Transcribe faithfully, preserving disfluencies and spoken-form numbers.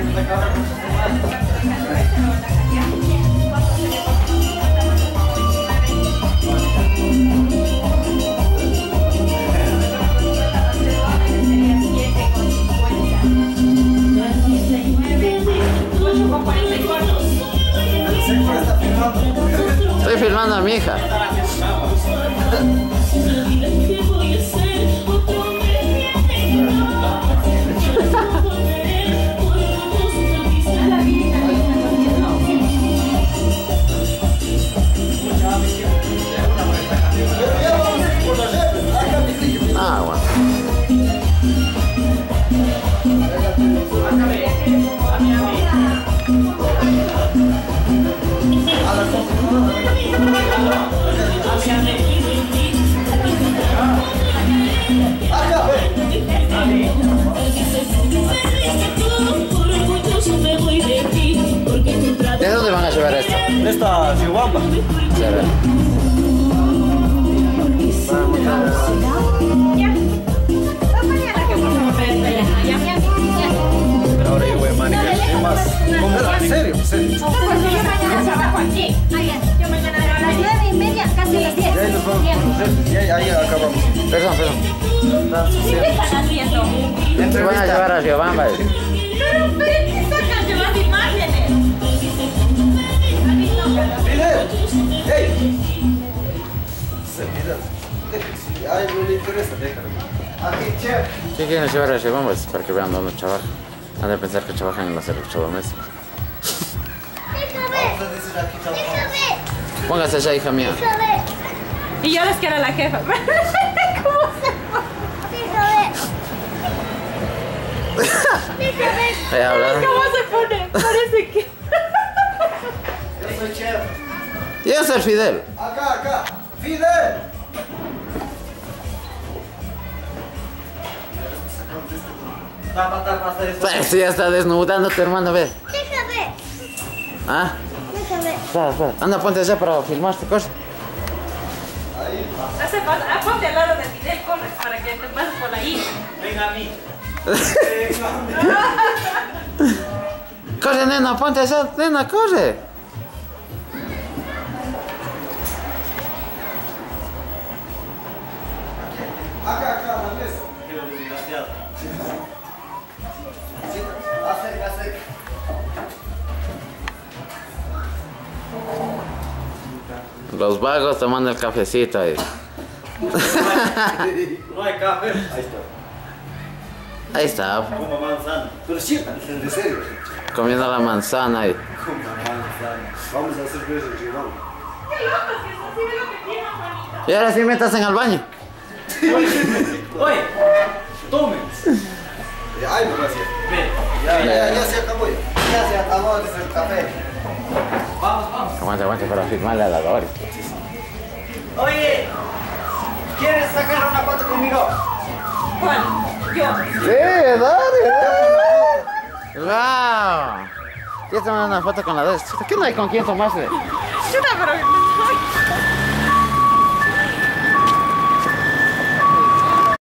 Estoy filmando a mi hija. Ah, bueno. ¿De dónde van a llevar esto? Esta Chihuahua. Sí, a ver. Pero ahora yo voy a manejar. ¿Qué más? ¿Cómo? ¿En serio? ¿En serio? No, porque yo mañana trabajo aquí. Yo mañana a las nueve y media, casi a las diez. Y ahí nos vamos. Y ahí, ahí acabamos. Perdón, perdón. ¿Qué están haciendo? Se van a llevar a Riobamba. Pero, pero, ¿qué sacan de las imágenes? ¡Fidel! ¡Ey! Si a él no le interesa, déjalo. Aquí, chef. ¿Qué quieren llevar a Riobamba? Es para que vean dónde trabajan. Han de pensar que trabajan en los electrodomésticos. Póngase allá, hija mía. Y yo les quiero a la jefa. ¿Cómo se Ahí habla. ¿Cómo se pone? Parece que... Yo soy chef. Yo soy Fidel. Acá, acá. ¡Fidel! Tapa, tapa, hasta eso. Pues ya está desnudando tu hermano, ve. Déjame. ¿Ah? Déjame. Espera, espera. Anda, ponte allá para filmar esta cosa. Hace falta. Ah, ponte al lado de Fidel, corre, para que te pases por la isla. Venga a mí. Corre, nena, ponte allá. Nena, corre. Acá, acá, la mesa. Qué desgraciado. Acerca, acerca. Los vagos tomando el cafecito ahí. No hay café. Ahí está. Ahí está, Como manzana. Pero sí, de serio. comiendo la manzana ahí. Como manzana. Vamos a hacer eso, sí, vamos. Y ahora sí metas en el baño. Oye, tomen. Ay, no gracias. Ya, ya, ya se acabó ya. Ya se acabó de hacer café. Vamos, vamos. Aguanta, aguanta para firmarle a la Dori. Oye, ¿quieres sacar una foto conmigo? ¿Cuál? Yo. Sí, Dori. ¡Wow! ¿Quieres tomar una foto con la Dori? ¿Qué no hay con quién tomarse? Chuta, pero...